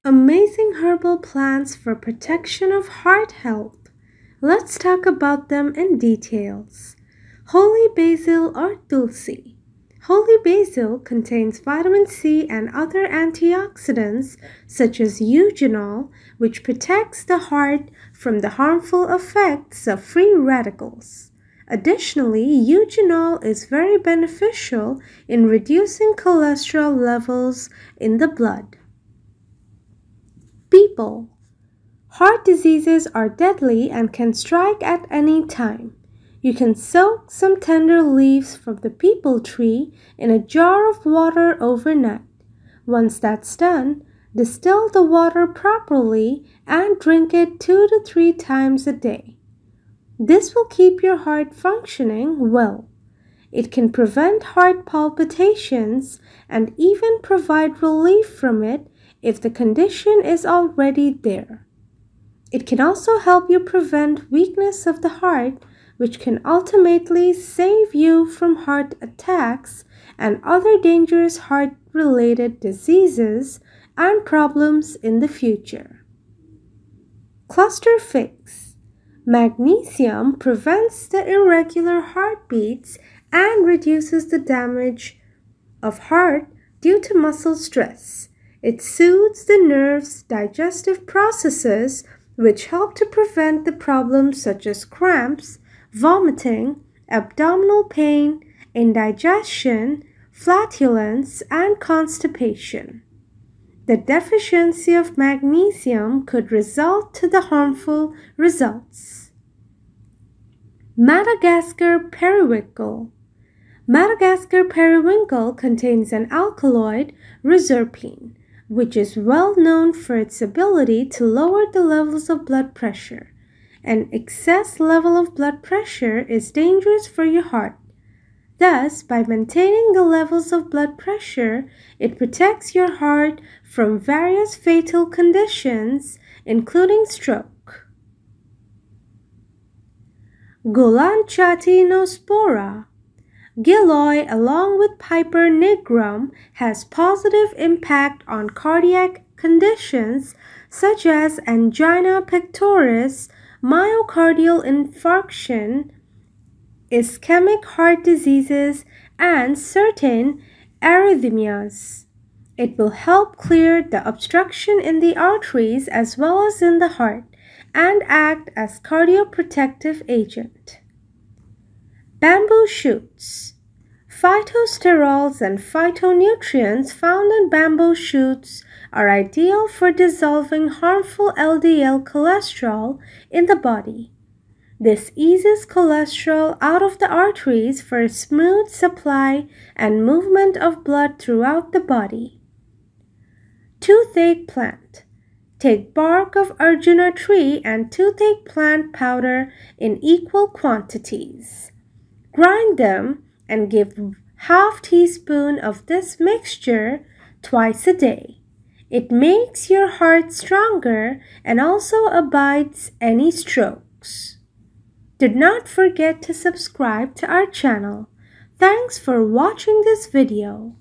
Amazing herbal plants for protection of heart health. Let's talk about them in details. Holy basil or tulsi. Holy basil contains vitamin C and other antioxidants such as eugenol, which protects the heart from the harmful effects of free radicals. Additionally, eugenol is very beneficial in reducing cholesterol levels in the blood. Peepal. Heart diseases are deadly and can strike at any time. You can soak some tender leaves from the peepal tree in a jar of water overnight. Once that's done, distill the water properly and drink it 2 to 3 times a day. This will keep your heart functioning well. It can prevent heart palpitations and even provide relief from it if the condition is already there. It can also help you prevent weakness of the heart, which can ultimately save you from heart attacks and other dangerous heart-related diseases and problems in the future. Cluster figs. Magnesium prevents the irregular heartbeats and reduces the damage of heart due to muscle stress. It soothes the nerves' digestive processes, which help to prevent the problems such as cramps, vomiting, abdominal pain, indigestion, flatulence, and constipation. The deficiency of magnesium could result to the harmful results. Madagascar periwinkle. Madagascar periwinkle contains an alkaloid, reserpine, which is well known for its ability to lower the levels of blood pressure. An excess level of blood pressure is dangerous for your heart. Thus, by maintaining the levels of blood pressure, it protects your heart from various fatal conditions, including stroke. Gulanthatinospora. Giloy, along with Piper nigrum, has positive impact on cardiac conditions such as angina pectoris, myocardial infarction, ischemic heart diseases, and certain arrhythmias. It will help clear the obstruction in the arteries as well as in the heart and act as cardioprotective agent. Bamboo shoots. Phytosterols and phytonutrients found in bamboo shoots are ideal for dissolving harmful LDL cholesterol in the body. This eases cholesterol out of the arteries for a smooth supply and movement of blood throughout the body. Toothache plant. Take bark of Arjuna tree and toothache plant powder in equal quantities. Grind them and give half teaspoon of this mixture twice a day. It makes your heart stronger and also abides any strokes. Do not forget to subscribe to our channel. Thanks for watching this video.